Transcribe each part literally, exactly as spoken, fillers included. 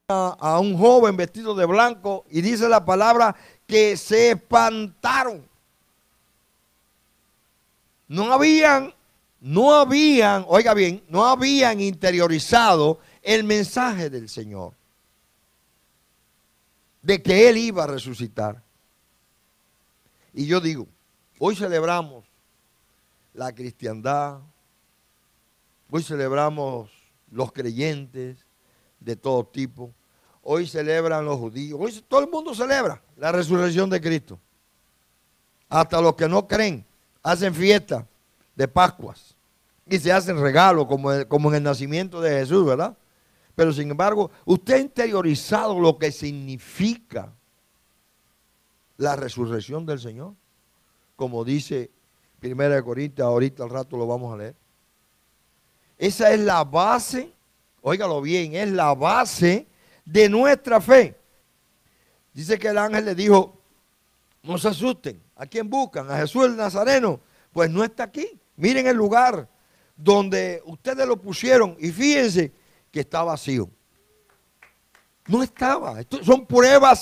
a, a un joven vestido de blanco y dice la palabra que se espantaron. No habían, no habían, oiga bien, no habían interiorizado el mensaje del Señor, de que Él iba a resucitar. Y yo digo, hoy celebramos la cristiandad, hoy celebramos los creyentes de todo tipo, hoy celebran los judíos, hoy todo el mundo celebra la resurrección de Cristo. Hasta los que no creen hacen fiesta de Pascuas y se hacen regalos como, como en el nacimiento de Jesús, ¿verdad? Pero sin embargo, usted ha interiorizado lo que significa la resurrección del Señor, como dice Primera de Corintios, ahorita al rato lo vamos a leer. Esa es la base, óigalo bien, es la base de nuestra fe. Dice que el ángel le dijo, no se asusten, ¿a quién buscan? A Jesús el Nazareno. Pues no está aquí. Miren el lugar donde ustedes lo pusieron y fíjense que está vacío. No estaba. Esto son pruebas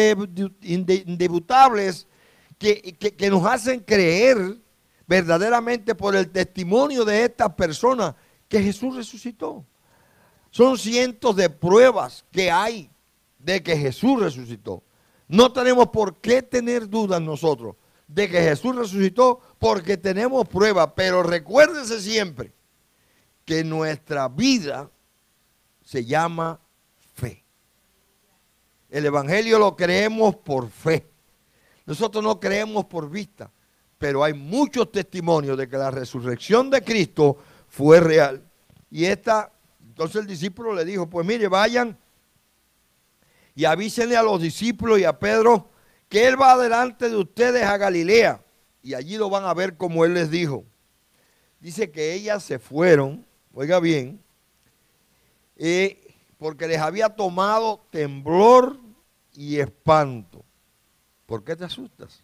indubitables que, que, que nos hacen creer verdaderamente por el testimonio de estas personas que Jesús resucitó. Son cientos de pruebas que hay de que Jesús resucitó. No tenemos por qué tener dudas nosotros de que Jesús resucitó porque tenemos pruebas, pero recuérdense siempre que nuestra vida se llama fe. El evangelio lo creemos por fe. Nosotros no creemos por vista, pero hay muchos testimonios de que la resurrección de Cristo fue real. Y esta, entonces el discípulo le dijo, pues mire, vayan y avísenle a los discípulos y a Pedro que Él va delante de ustedes a Galilea y allí lo van a ver como Él les dijo. Dice que ellas se fueron, oiga bien, eh, porque les había tomado temblor y espanto. ¿Por qué te asustas?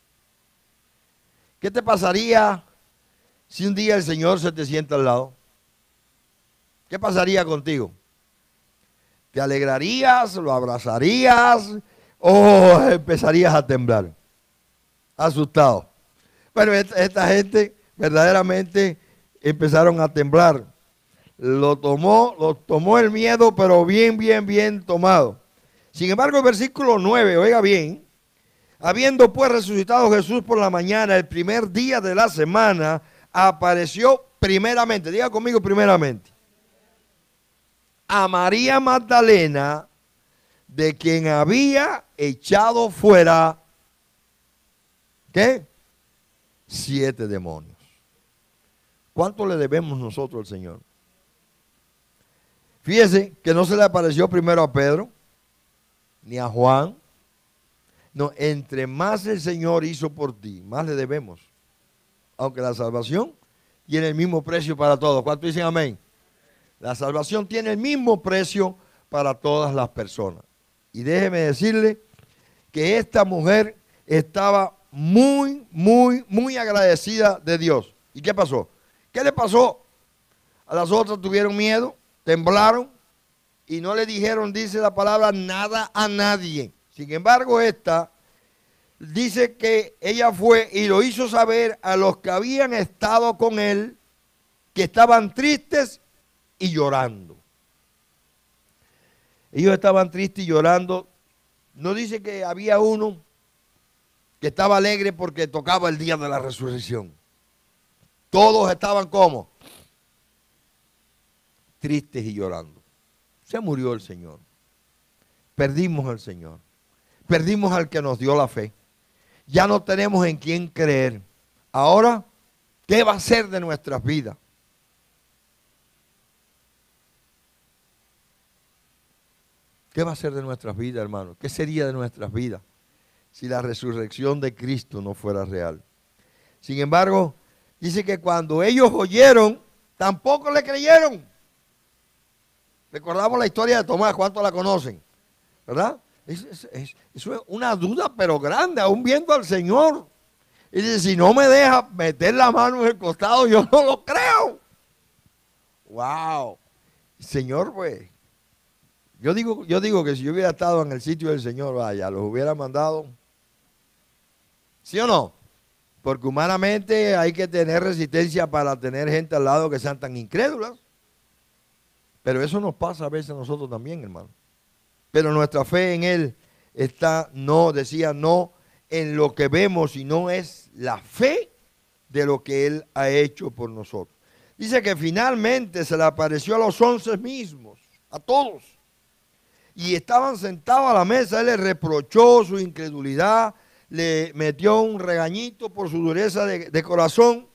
¿Qué te pasaría si un día el Señor se te sienta al lado? ¿Qué pasaría contigo? ¿Te alegrarías, lo abrazarías o empezarías a temblar? Asustado. Bueno, esta, esta gente verdaderamente empezaron a temblar. Lo tomó, lo tomó el miedo, pero bien, bien, bien tomado. Sin embargo, el versículo nueve, oiga bien, habiendo pues resucitado Jesús por la mañana, el primer día de la semana, apareció primeramente, diga conmigo primeramente, a María Magdalena, de quien había echado fuera, ¿qué? Siete demonios. ¿Cuánto le debemos nosotros al Señor? Fíjese que no se le apareció primero a Pedro, ni a Juan. No, entre más el Señor hizo por ti, más le debemos. Aunque la salvación tiene el mismo precio para todos. ¿Cuántos dicen amén? La salvación tiene el mismo precio para todas las personas. Y déjeme decirle que esta mujer estaba muy, muy, muy agradecida de Dios. ¿Y qué pasó? ¿Qué le pasó? A las otras tuvieron miedo, temblaron y no le dijeron, dice la palabra, nada a nadie. Sin embargo, esta dice que ella fue y lo hizo saber a los que habían estado con él, que estaban tristes y llorando. Ellos estaban tristes y llorando. No dice que había uno que estaba alegre porque tocaba el día de la resurrección. Todos estaban como tristes y llorando. Se murió el Señor. Perdimos al Señor. Perdimos al que nos dio la fe. Ya no tenemos en quién creer. Ahora, ¿qué va a ser de nuestras vidas? ¿Qué va a ser de nuestras vidas, hermano? ¿Qué sería de nuestras vidas si la resurrección de Cristo no fuera real? Sin embargo, dice que cuando ellos oyeron, tampoco le creyeron. Recordamos la historia de Tomás, ¿cuántos la conocen? ¿Verdad? Es, es, es, es una duda, pero grande, aún viendo al Señor. Y dice, si no me deja meter la mano en el costado, yo no lo creo. ¡Wow! Señor, pues, Yo digo, yo digo que si yo hubiera estado en el sitio del Señor, vaya, los hubiera mandado. ¿Sí o no? Porque humanamente hay que tener resistencia para tener gente al lado que sean tan incrédulas. Pero eso nos pasa a veces a nosotros también, hermano. Pero nuestra fe en Él está, no, decía, no en lo que vemos, sino es la fe de lo que Él ha hecho por nosotros. Dice que finalmente se le apareció a los once mismos, a todos. Y estaban sentados a la mesa, Él les reprochó su incredulidad, le metió un regañito por su dureza de, de corazón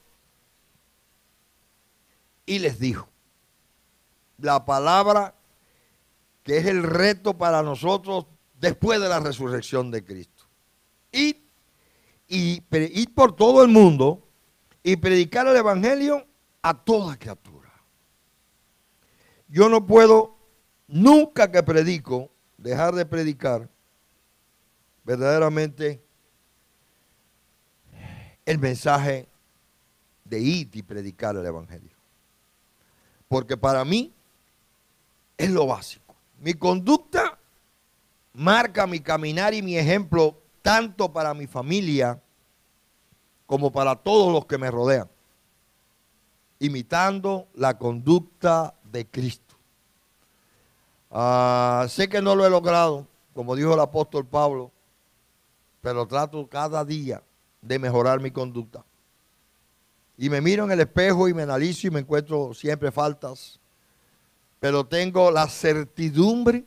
y les dijo la palabra que es el reto para nosotros después de la resurrección de Cristo. Id, y, id por todo el mundo y predicar el evangelio a toda criatura. Yo no puedo, nunca que predico, dejar de predicar verdaderamente el mensaje de ir y predicar el evangelio. Porque para mí es lo básico. Mi conducta marca mi caminar y mi ejemplo tanto para mi familia como para todos los que me rodean, imitando la conducta de Cristo. Uh, sé que no lo he logrado, como dijo el apóstol Pablo, pero trato cada día de mejorar mi conducta. Y me miro en el espejo y me analizo y me encuentro siempre faltas, pero tengo la certidumbre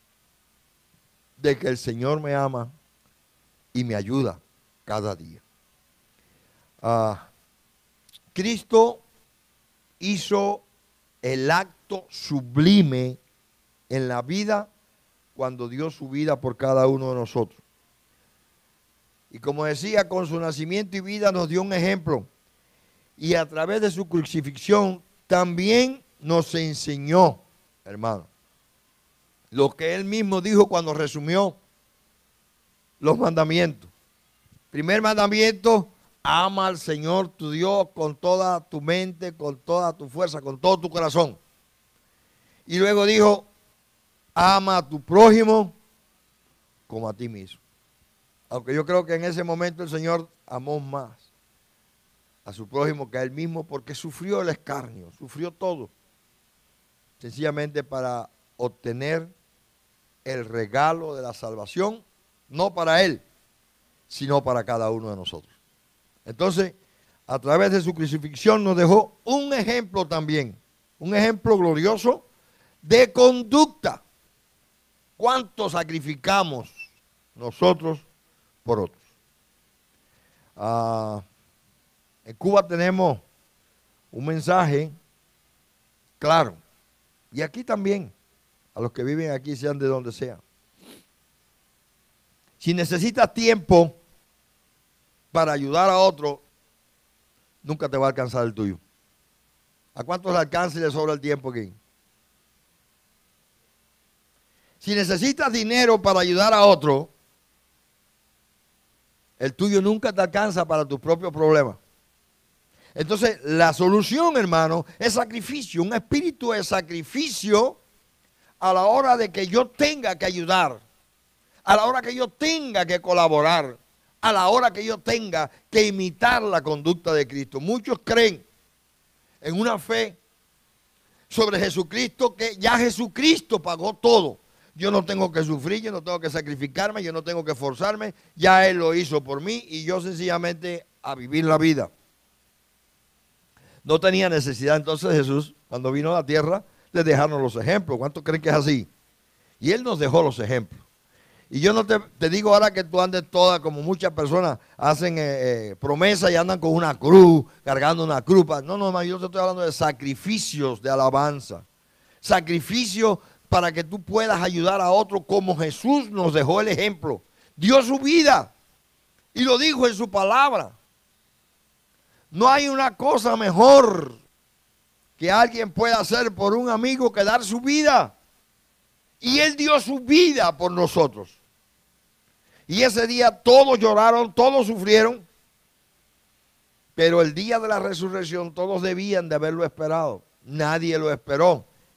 de que el Señor me ama y me ayuda cada día. Uh, Cristo hizo el acto sublime en la vida cuando dio su vida por cada uno de nosotros. Y como decía, con su nacimiento y vida nos dio un ejemplo. Y a través de su crucifixión también nos enseñó, hermano, lo que él mismo dijo cuando resumió los mandamientos. Primer mandamiento: ama al Señor tu Dios con toda tu mente, con toda tu fuerza, con todo tu corazón. Y luego dijo: ama a tu prójimo como a ti mismo. Aunque yo creo que en ese momento el Señor amó más a su prójimo que a él mismo, porque sufrió el escarnio, sufrió todo, sencillamente para obtener el regalo de la salvación, no para él, sino para cada uno de nosotros. Entonces, a través de su crucifixión nos dejó un ejemplo también, un ejemplo glorioso de conducta. ¿Cuánto sacrificamos nosotros por otros? Uh, en Cuba tenemos un mensaje claro, y aquí también, a los que viven aquí, sean de donde sean. Si necesitas tiempo para ayudar a otro, nunca te va a alcanzar el tuyo. ¿A cuántos le alcanza y le sobra el tiempo aquí? Si necesitas dinero para ayudar a otro, el tuyo nunca te alcanza para tus propios problemas. Entonces, la solución, hermano, es sacrificio, un espíritu de sacrificio a la hora de que yo tenga que ayudar, a la hora que yo tenga que colaborar, a la hora que yo tenga que imitar la conducta de Cristo. Muchos creen en una fe sobre Jesucristo, que ya Jesucristo pagó todo. Yo no tengo que sufrir, yo no tengo que sacrificarme, yo no tengo que esforzarme, ya Él lo hizo por mí y yo sencillamente a vivir la vida. No tenía necesidad entonces Jesús, cuando vino a la tierra, de dejarnos los ejemplos. ¿Cuántos creen que es así? Y Él nos dejó los ejemplos. Y yo no te, te digo ahora que tú andes toda, como muchas personas hacen eh, eh, promesas y andan con una cruz, cargando una cruz. No, no, yo te estoy hablando de sacrificios de alabanza. Sacrificio para que tú puedas ayudar a otro como Jesús nos dejó el ejemplo. Dio su vida y lo dijo en su palabra. No hay una cosa mejor que alguien pueda hacer por un amigo que dar su vida. Y Él dio su vida por nosotros. Y ese día todos lloraron, todos sufrieron. Pero el día de la resurrección todos debían de haberlo esperado. Nadie lo esperó.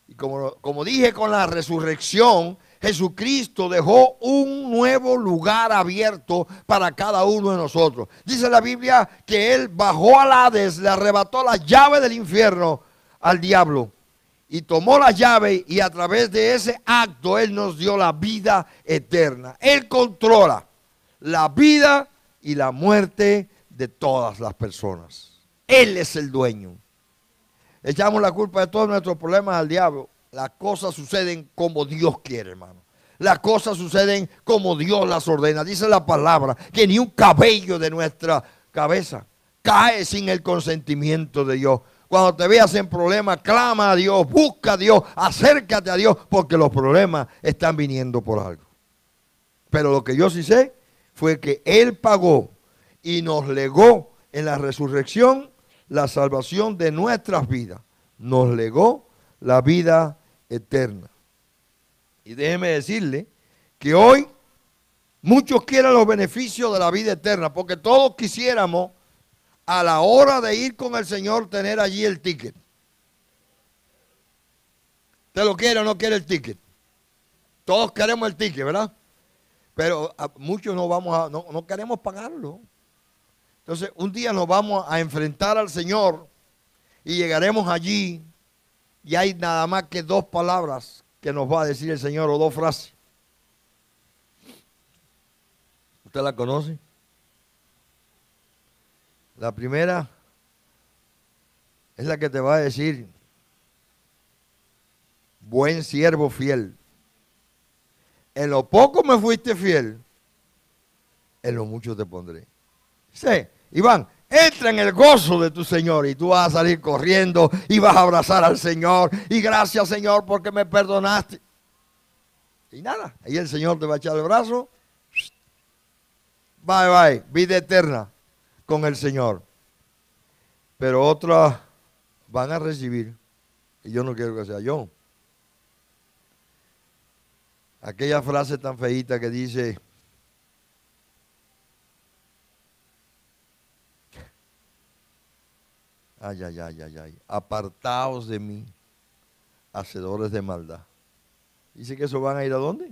Y como, como dije, con la resurrección, Jesucristo dejó un nuevo lugar abierto para cada uno de nosotros. Dice la Biblia que Él bajó al Hades, le arrebató la llave del infierno al diablo. Y tomó la llave y a través de ese acto Él nos dio la vida eterna. Él controla la vida y la muerte de todas las personas. Él es el dueño. Echamos la culpa de todos nuestros problemas al diablo. Las cosas suceden como Dios quiere, hermano. Las cosas suceden como Dios las ordena. Dice la palabra que ni un cabello de nuestra cabeza cae sin el consentimiento de Dios. Cuando te veas en problemas, clama a Dios, busca a Dios, acércate a Dios, porque los problemas están viniendo por algo. Pero lo que yo sí sé fue que Él pagó y nos legó en la resurrección la salvación de nuestras vidas. Nos legó la vida eterna. Y déjeme decirle que hoy muchos quieren los beneficios de la vida eterna, porque todos quisiéramos a la hora de ir con el Señor tener allí el ticket. ¿Usted lo quiere o no quiere el ticket? Todos queremos el ticket, ¿verdad? Pero a muchos no vamos a, no, no queremos pagarlo. Entonces, un día nos vamos a enfrentar al Señor y llegaremos allí y hay nada más que dos palabras que nos va a decir el Señor, o dos frases. ¿Usted la conoce? La primera es la que te va a decir: buen siervo fiel. En lo poco me fuiste fiel, en lo mucho te pondré. Sí, Iván, entra en el gozo de tu Señor y tú vas a salir corriendo y vas a abrazar al Señor. Y gracias, Señor, porque me perdonaste. Y nada, ahí el Señor te va a echar el brazo. Bye, bye, vida eterna con el Señor. Pero otras van a recibir, y yo no quiero que sea yo, aquella frase tan feíta que dice: ay, ay, ay, ay, ay, apartaos de mí, hacedores de maldad. Dice que eso van a ir ¿a dónde?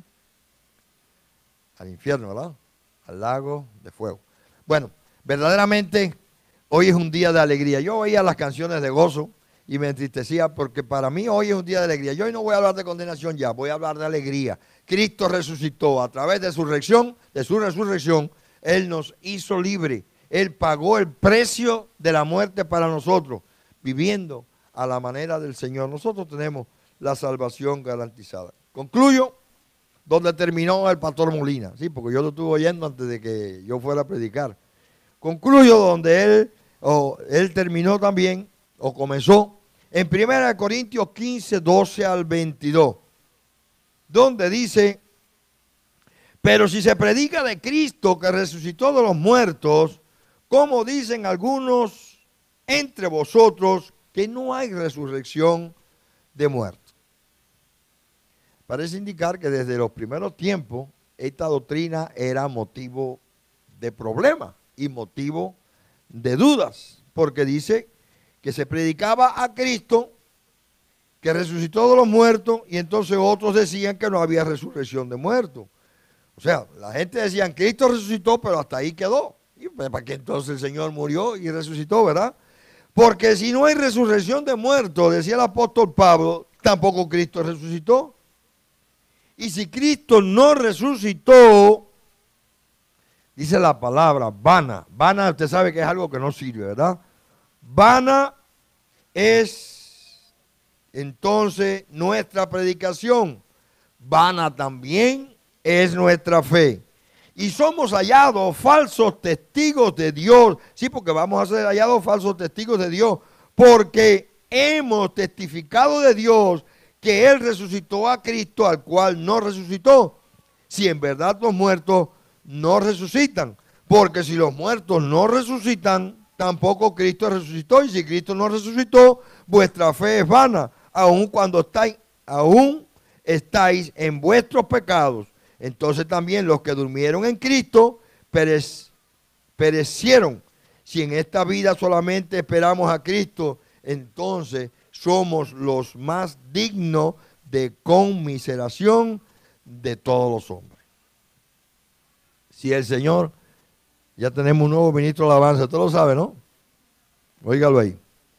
Al infierno, ¿verdad? Al lago de fuego. Bueno, verdaderamente hoy es un día de alegría. Yo oía las canciones de gozo y me entristecía porque para mí hoy es un día de alegría. Yo hoy no voy a hablar de condenación ya, voy a hablar de alegría. Cristo resucitó a través de su resurrección, de su resurrección, Él nos hizo libre. Él pagó el precio de la muerte para nosotros, viviendo a la manera del Señor. Nosotros tenemos la salvación garantizada. Concluyo donde terminó el pastor Molina, sí, porque yo lo estuve oyendo antes de que yo fuera a predicar. Concluyo donde él, oh, él terminó también, o comenzó, en primera Corintios quince, doce al veintidós, donde dice: pero si se predica de Cristo que resucitó de los muertos, como dicen algunos entre vosotros que no hay resurrección de muertos. Parece indicar que desde los primeros tiempos esta doctrina era motivo de problema y motivo de dudas, porque dice que se predicaba a Cristo que resucitó de los muertos y entonces otros decían que no había resurrección de muertos. O sea, la gente decía: Cristo resucitó, pero hasta ahí quedó. ¿Y para qué entonces el Señor murió y resucitó, verdad? Porque si no hay resurrección de muertos, decía el apóstol Pablo, tampoco Cristo resucitó. Y si Cristo no resucitó, dice la palabra, vana. Vana, usted sabe que es algo que no sirve, ¿verdad? Vana es entonces nuestra predicación. Vana también es nuestra fe. Y somos hallados falsos testigos de Dios. Sí, porque vamos a ser hallados falsos testigos de Dios. Porque hemos testificado de Dios que Él resucitó a Cristo, al cual no resucitó. Si en verdad los muertos no resucitan. Porque si los muertos no resucitan, tampoco Cristo resucitó. Y si Cristo no resucitó, vuestra fe es vana. Aun cuando estáis, aún estáis en vuestros pecados. Entonces también los que durmieron en Cristo perec perecieron. Si en esta vida solamente esperamos a Cristo, entonces somos los más dignos de conmiseración de todos los hombres. Si el Señor, ya tenemos un nuevo ministro de alabanza, usted lo sabe, ¿no? Óigalo ahí.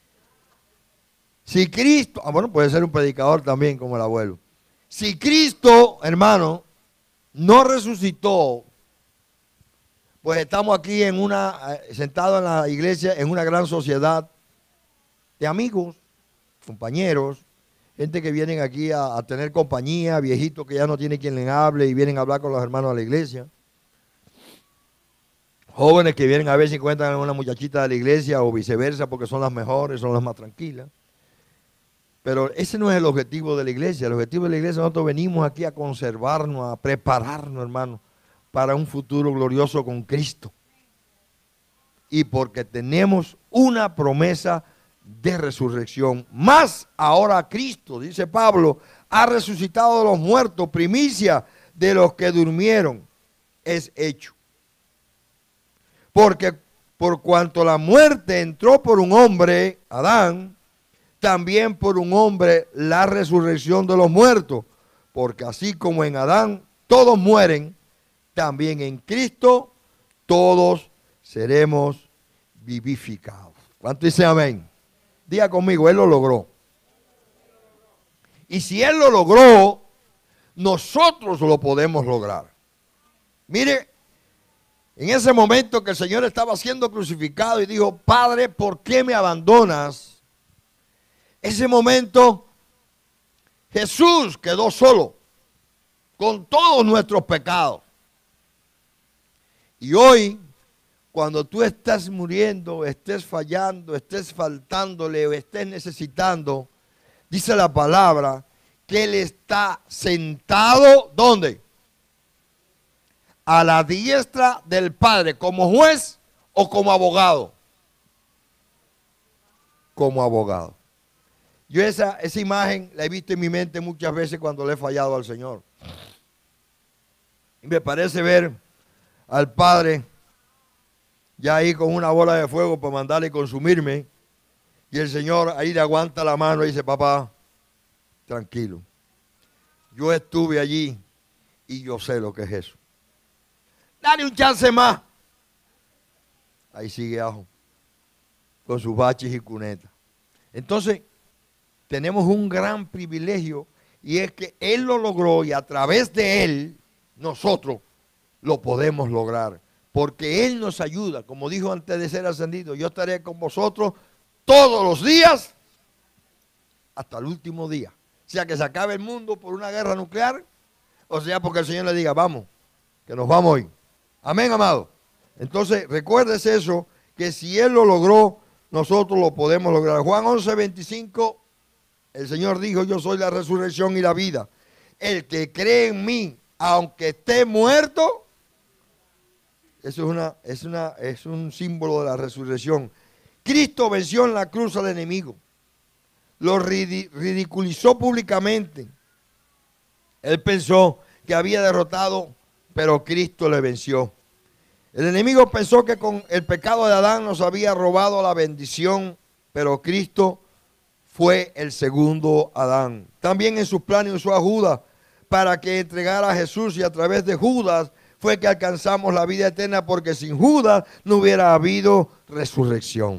Si Cristo, ah, bueno, puede ser un predicador también como el abuelo. Si Cristo, hermano, no resucitó, pues estamos aquí en una, sentados en la iglesia, en una gran sociedad de amigos, compañeros, gente que vienen aquí a, a tener compañía, viejitos que ya no tienen quien les hable y vienen a hablar con los hermanos de la iglesia. Jóvenes que vienen a ver si encuentran a una muchachita de la iglesia o viceversa porque son las mejores, son las más tranquilas. Pero ese no es el objetivo de la iglesia. El objetivo de la iglesia, nosotros venimos aquí a conservarnos, a prepararnos, hermano, para un futuro glorioso con Cristo. Y porque tenemos una promesa de resurrección. Más ahora Cristo, dice Pablo, ha resucitado de los muertos, primicia de los que durmieron, es hecho. Porque por cuanto la muerte entró por un hombre, Adán, también por un hombre la resurrección de los muertos. Porque así como en Adán todos mueren, también en Cristo todos seremos vivificados. ¿Cuánto dice amén? Diga conmigo, Él lo logró. Y si Él lo logró, nosotros lo podemos lograr. Mire, en ese momento que el Señor estaba siendo crucificado y dijo, Padre, ¿por qué me abandonas? Ese momento Jesús quedó solo con todos nuestros pecados. Y hoy, cuando tú estás muriendo, estés fallando, estés faltándole o estés necesitando, dice la palabra que Él está sentado, ¿dónde? A la diestra del Padre, como juez o como abogado. Como abogado. Yo esa, esa imagen la he visto en mi mente muchas veces cuando le he fallado al Señor. Y me parece ver al Padre ya ahí con una bola de fuego para mandarle consumirme. Y el Señor ahí le aguanta la mano y dice, papá, tranquilo. Yo estuve allí y yo sé lo que es eso. Dale un chance más. Ahí sigue ajo, con sus baches y cunetas. Entonces, tenemos un gran privilegio y es que Él lo logró y a través de Él, nosotros lo podemos lograr. Porque Él nos ayuda, como dijo antes de ser ascendido, yo estaré con vosotros todos los días hasta el último día. O sea, que se acabe el mundo por una guerra nuclear, o sea, porque el Señor le diga, vamos, que nos vamos hoy. Amén, amado. Entonces, recuérdese eso, que si Él lo logró, nosotros lo podemos lograr. Juan once, veinticinco, el Señor dijo, yo soy la resurrección y la vida. El que cree en mí, aunque esté muerto, eso es, una, es, una, es un símbolo de la resurrección. Cristo venció en la cruz al enemigo. Lo ridiculizó públicamente. Él pensó que había derrotado, pero Cristo le venció. El enemigo pensó que con el pecado de Adán nos había robado la bendición, pero Cristo fue el segundo Adán. También en sus planes usó a Judas para que entregara a Jesús y a través de Judas fue que alcanzamos la vida eterna, porque sin Judas no hubiera habido resurrección.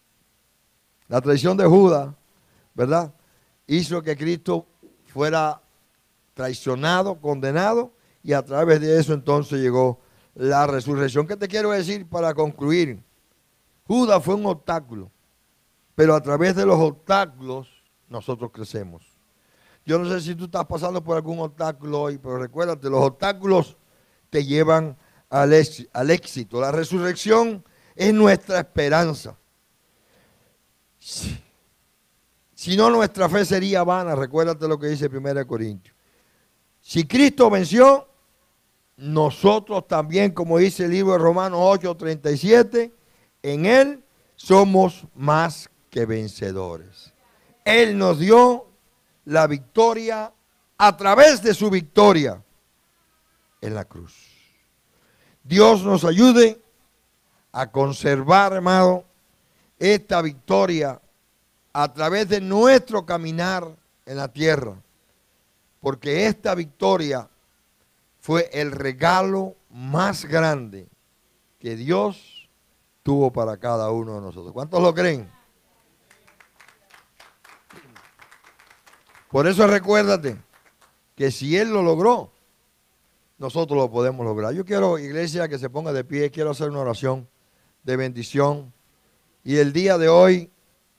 La traición de Judas, ¿verdad?, hizo que Cristo fuera traicionado, condenado, y a través de eso entonces llegó la resurrección. ¿Qué te quiero decir para concluir? Judas fue un obstáculo, pero a través de los obstáculos nosotros crecemos. Yo no sé si tú estás pasando por algún obstáculo hoy, pero recuérdate, los obstáculos te llevan al éxito. La resurrección es nuestra esperanza. Si no, nuestra fe sería vana. Recuérdate lo que dice primera Corintios. Si Cristo venció, nosotros también, como dice el libro de Romanos ocho, treinta y siete, en Él somos más que vencedores. Él nos dio la victoria a través de su victoria en la cruz. Dios nos ayude a conservar, hermano, esta victoria a través de nuestro caminar en la tierra, porque esta victoria fue el regalo más grande que Dios tuvo para cada uno de nosotros. ¿Cuántos lo creen? Por eso recuérdate que si Él lo logró, nosotros lo podemos lograr. Yo quiero, iglesia, que se ponga de pie. Quiero hacer una oración de bendición. Y el día de hoy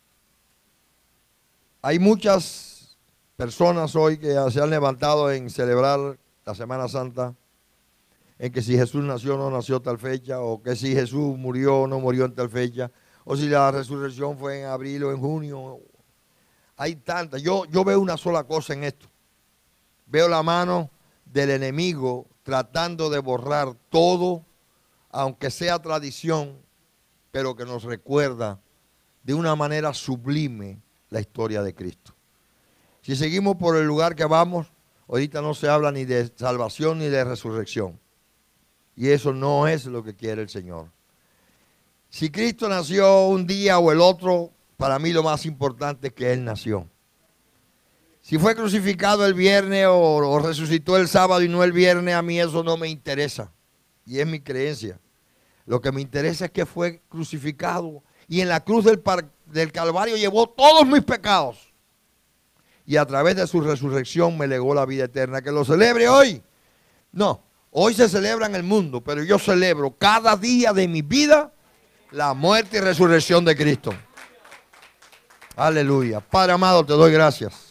hay muchas personas hoy que se han levantado en celebrar la Semana Santa, en que si Jesús nació o no nació tal fecha, o que si Jesús murió o no murió en tal fecha, o si la resurrección fue en abril o en junio. Hay tantas. Yo, yo veo una sola cosa en esto. Veo la mano del enemigo tratando de borrar todo, aunque sea tradición, pero que nos recuerda de una manera sublime la historia de Cristo. Si seguimos por el lugar que vamos, ahorita no se habla ni de salvación ni de resurrección. Y eso no es lo que quiere el Señor. Si Cristo nació un día o el otro, para mí lo más importante es que Él nació. Si fue crucificado el viernes o, o resucitó el sábado y no el viernes, a mí eso no me interesa. Y es mi creencia. Lo que me interesa es que fue crucificado y en la cruz del, del Calvario llevó todos mis pecados. Y a través de su resurrección me legó la vida eterna. ¿Que lo celebre hoy? No, hoy se celebra en el mundo, pero yo celebro cada día de mi vida la muerte y resurrección de Cristo. Aleluya. Padre amado, te doy gracias.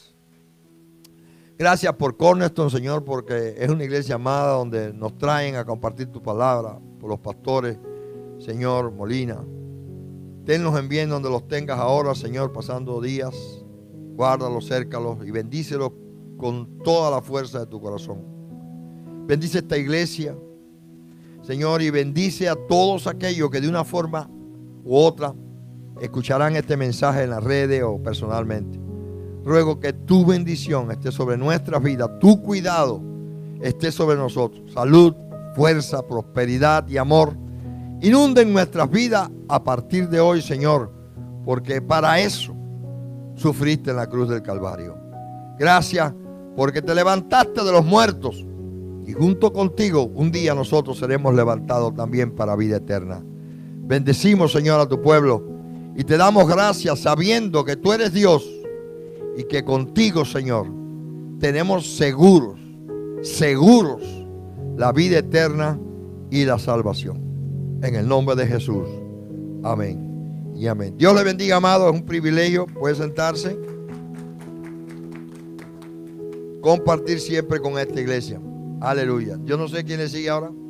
Gracias por Cornerstone, Señor, porque es una iglesia amada donde nos traen a compartir tu palabra, por los pastores, Señor Molina. Tenlos en bien donde los tengas ahora, Señor, pasando días. Guárdalos, cércalos y bendícelos con toda la fuerza de tu corazón. Bendice esta iglesia, Señor, y bendice a todos aquellos que de una forma u otra escucharán este mensaje en las redes o personalmente. Ruego que tu bendición esté sobre nuestras vidas, tu cuidado esté sobre nosotros. Salud, fuerza, prosperidad y amor inunden nuestras vidas a partir de hoy, Señor, porque para eso sufriste en la cruz del Calvario. Gracias porque te levantaste de los muertos y junto contigo un día nosotros seremos levantados también para vida eterna. Bendecimos, Señor, a tu pueblo y te damos gracias sabiendo que tú eres Dios y que contigo, Señor, tenemos seguros, seguros la vida eterna y la salvación. En el nombre de Jesús. Amén y amén. Dios le bendiga, amado. Es un privilegio. Puede sentarse. Compartir siempre con esta iglesia. Aleluya. Yo no sé quién le sigue ahora.